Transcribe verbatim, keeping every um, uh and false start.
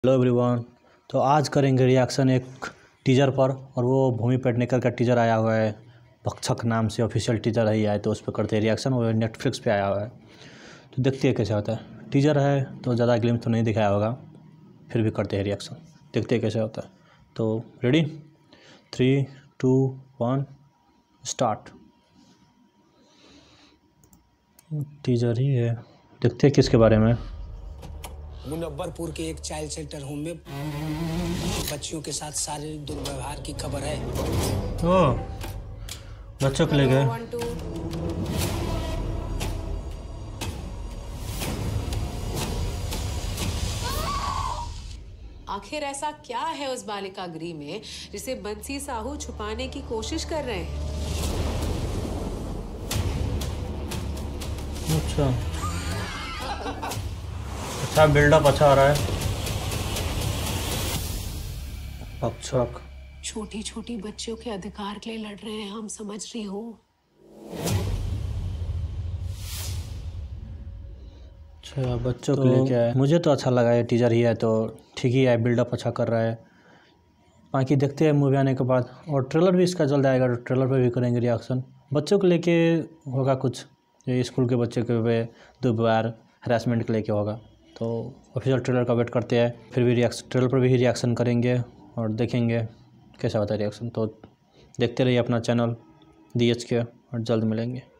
Hello everyone. तो आज करेंगे रिएक्शन एक टीजर पर, और वो भूमि पेडनेकर का टीजर आया हुआ है। भक्षक नाम से ऑफिशियल टीजर है आया, तो उस पर करते हैं रिएक्शन। वो नेटफ्लिक्स पे आया हुआ है, तो देखते हैं कैसे होता है। टीजर है तो ज़्यादा ग्लिम्स तो नहीं दिखाया होगा, फिर भी करते हैं रिएक्शन, देखते हैं कैसे होता है। तो ready, three two one start. Teaser ही है, देखते हैं किसके बारे में। मुनव्वरपुर के एक चाइल्ड सेंटर होम में बच्चियों के साथ शारीरिक दुर्व्यवहार की खबर है। ओ, बच्चों को ले गए। आखिर ऐसा क्या है उस बालिका गृह में जिसे बंसी साहू छुपाने की कोशिश कर रहे हैं? अच्छा अच्छा बिल्डअप अच्छा आ रहा है। भक्षक छोटी छोटी बच्चियों के अधिकार के लिए लड़ रहे हैं, हम समझ रही हूँ। अच्छा, बच्चों को लेके आए। मुझे तो अच्छा लगा, ये टीजर ही है तो ठीक ही है, बिल्डअप अच्छा कर रहा है। बाकी देखते हैं मूवी आने के बाद, और ट्रेलर भी इसका जल्द आएगा, तो ट्रेलर पे भी करेंगे रिएक्शन। बच्चों को लेके होगा कुछ, ये स्कूल के बच्चे के दुर्व्यवहार हरासमेंट के लेके होगा। तो ऑफिशियल ट्रेलर का वेट करते हैं, फिर भी रिएक्शन, ट्रेलर पर भी रिएक्शन करेंगे और देखेंगे कैसा होता है रिएक्शन। तो देखते रहिए अपना चैनल डी एच के, और जल्द मिलेंगे।